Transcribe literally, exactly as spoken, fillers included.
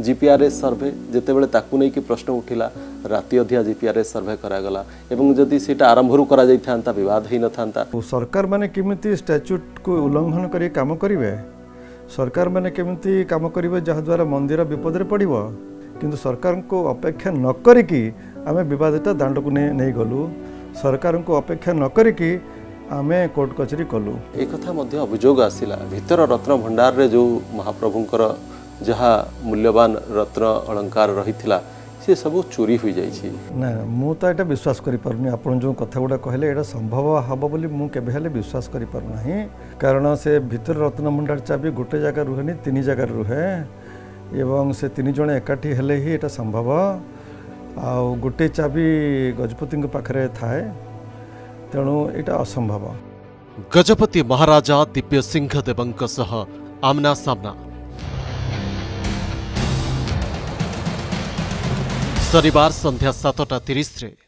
GPRS सर्वे जितेबाला ताकू नहीं कि प्रश्न उठिला राति अधिया जीपीआरएस सर्वे करागला एवं जदि सेटा आरंभरू करा जाई थांता विवाद ही न थांता। सरकार माने केमिति स्टैच्यूट को उल्लंघन करी काम करिवे, सरकार माने केमिति काम करिवे जहा द्वारा मंदिर विपद रे पड़िबो, किंतु सरकार को अपेक्षा न करिकी आमे विवादित दांड को नहीं, नहीं गलु, सरकार को अपेक्षा न करिकी आमे कोर्ट कचेरी कलु। एक कथा मध्य अभियोग आसिला भितर रत्न भंडार रे जो महाप्रभुंकर जहा मूल्यवान रत्न अलंकार रही सी सब चोरी हो जाइए ना मु तो यहाँ विश्वास करें आपन जो कथा गुड़ा कहले यहाँ संभव हम बोली मु केबे हेले विश्वास करि पारना ही, कारण से भीतर रत्न भंडार चाबी गोटे जगह रुहे तीन जगह रुहे एवं से तीन जन एकाठी हेले ही यहाँ संभव आ गोटे चाबी गजपति पाखे थाए तेणु यहाँ असंभव। गजपति महाराजा दिव्य सिंह देवंक सह आमना सामना शनिवार संध्या सातटा तीस रे